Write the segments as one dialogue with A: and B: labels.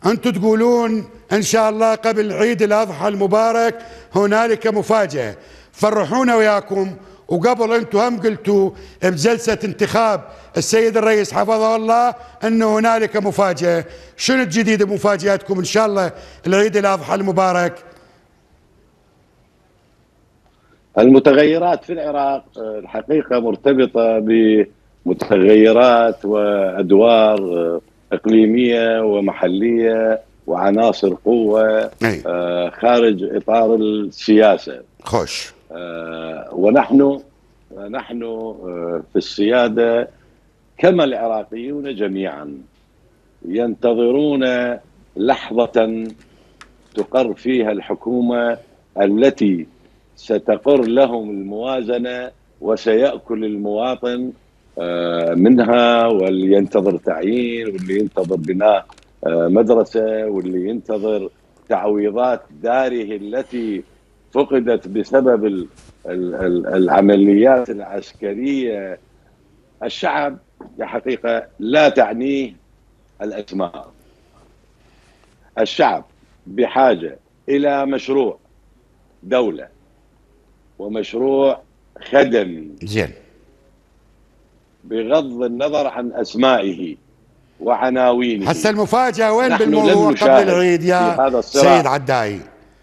A: أنتم تقولون إن شاء الله قبل عيد الأضحى المبارك هنالك مفاجأة، فرحونا وياكم. وقبل أنتم هم قلتوا بجلسة انتخاب السيد الرئيس حفظه الله أنه هنالك مفاجأة. شنو الجديد بمفاجأتكم إن شاء الله العيد الأضحى المبارك؟
B: المتغيرات في العراق الحقيقة مرتبطة بمتغيرات وأدوار إقليمية ومحلية وعناصر قوة خارج إطار السياسة.
A: خوش.
B: ونحن في السيادة كما العراقيون جميعا ينتظرون لحظة تقر فيها الحكومة التي ستقر لهم الموازنة وسيأكل المواطن منها، واللي ينتظر تعيين، واللي ينتظر بناء مدرسة، واللي ينتظر تعويضات داره التي فقدت بسبب العمليات العسكرية. الشعب حقيقة لا تعنيه الأسماء. الشعب بحاجة إلى مشروع دولة ومشروع خدمي
A: زين
B: بغض النظر عن أسمائه وعناوينه.
A: هسه المفاجأة وين بالموضوع قبل العيد يا سيد عداي؟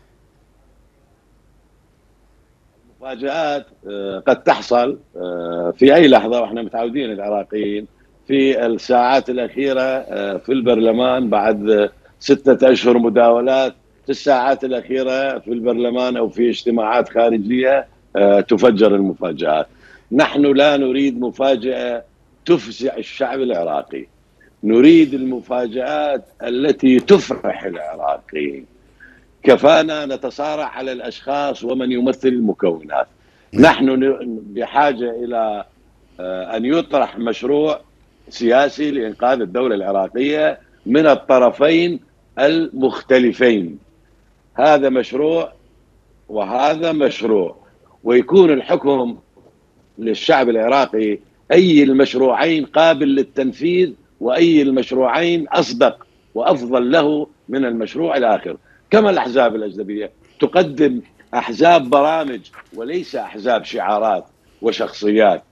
B: المفاجآت قد تحصل في أي لحظة، وإحنا متعودين العراقيين في الساعات الأخيرة في البرلمان بعد 6 أشهر مداولات، في الساعات الأخيرة في البرلمان أو في اجتماعات خارجية تفجر المفاجآت. نحن لا نريد مفاجأة تفزع الشعب العراقي، نريد المفاجآت التي تفرح العراقيين. كفانا نتصارع على الأشخاص ومن يمثل المكونات. نحن بحاجة إلى أن يطرح مشروع سياسي لإنقاذ الدولة العراقية من الطرفين المختلفين. هذا مشروع وهذا مشروع، ويكون الحكم للشعب العراقي أي المشروعين قابل للتنفيذ، وأي المشروعين أصدق وأفضل له من المشروع الآخر. كما الأحزاب الأجنبية تقدم أحزاب برامج وليس أحزاب شعارات وشخصيات.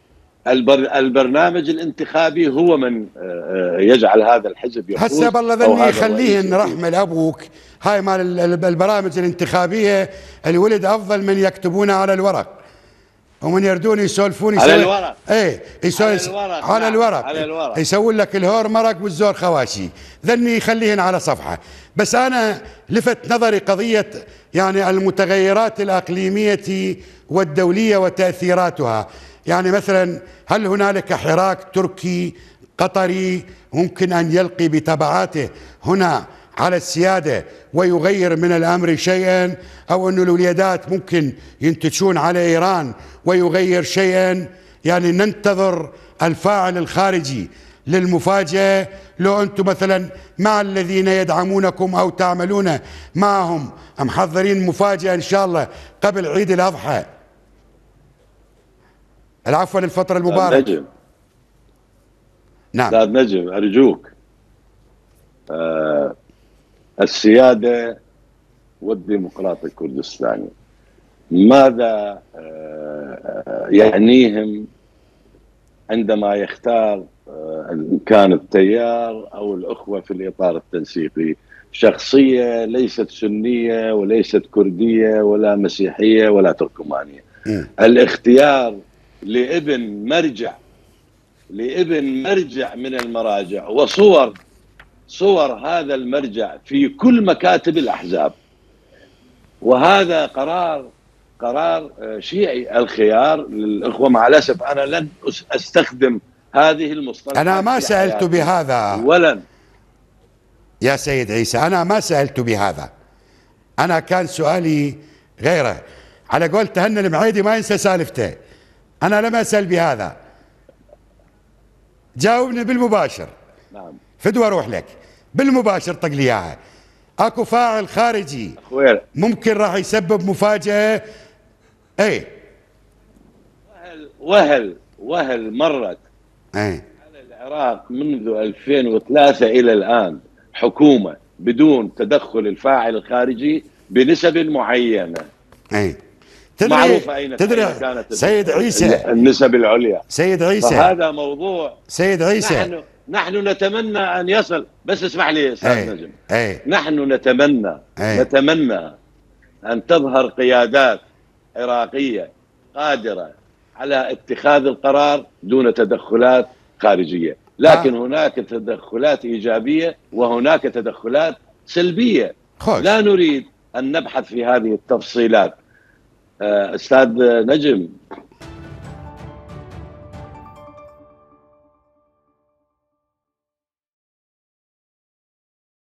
B: البرنامج الانتخابي هو من يجعل هذا الحزب يفوز.
A: هسه بالله ذني يخليهن رحمة لأبوك، هاي مال البرامج الانتخابية الولد أفضل من يكتبونها على الورق، ومن يردون يسولفون
B: على الورق.
A: ايه على الورق يسوون لك الهور مرق والزور خواشي. ذني يخليهن على صفحة. بس أنا لفت نظري قضية يعني المتغيرات الأقليمية والدولية وتأثيراتها. يعني مثلا هل هنالك حراك تركي قطري ممكن أن يلقي بتبعاته هنا على السيادة ويغير من الأمر شيئا، أو أن الوليدات ممكن ينتجون على إيران ويغير شيئا؟ يعني ننتظر الفاعل الخارجي للمفاجأة، لو أنتم مثلا مع الذين يدعمونكم أو تعملون معهم محضرين مفاجأة إن شاء الله قبل عيد الأضحى، العفو للفترة المباركة.
B: نجم.
A: نعم
B: أستاذ نجم أرجوك، السيادة والديمقراطية الكردستاني ماذا يعنيهم عندما يختار إن كان التيار أو الأخوة في الإطار التنسيقي شخصية ليست سنية وليست كردية ولا مسيحية ولا تركمانية؟ الاختيار لابن مرجع من المراجع صور هذا المرجع في كل مكاتب الأحزاب، وهذا قرار شيعي. الخيار للأخوة مع الأسف أنا لن أستخدم هذه المصطلحات.
A: أنا ما سألت بهذا
B: ولن
A: يا سيد عيسى، أنا ما سألت بهذا، أنا كان سؤالي غيره. على قول تهنى المعيدي ما ينسى سالفته، أنا لم أسأل بهذا. جاوبني بالمباشر.
B: نعم
A: فدوى أروح لك بالمباشر، طق لي إياها. أكو فاعل خارجي ممكن راح يسبب مفاجأة؟ ايه
B: وهل مرت على العراق منذ 2003 إلى الآن حكومة بدون تدخل الفاعل الخارجي بنسب معينة.
A: أي
B: معروفة أين
A: تدري
B: كانت
A: سيد عيسى
B: النسب العليا.
A: سيد عيسى
B: فهذا موضوع
A: سيد عيسى
B: نحن نتمنى أن يصل. بس اسمح لي أستاذ نجم. نحن نتمنى أن تظهر قيادات عراقية قادرة على اتخاذ القرار دون تدخلات خارجية، لكن هناك تدخلات إيجابية وهناك تدخلات سلبية. لا نريد أن نبحث في هذه التفصيلات. أستاذ نجم،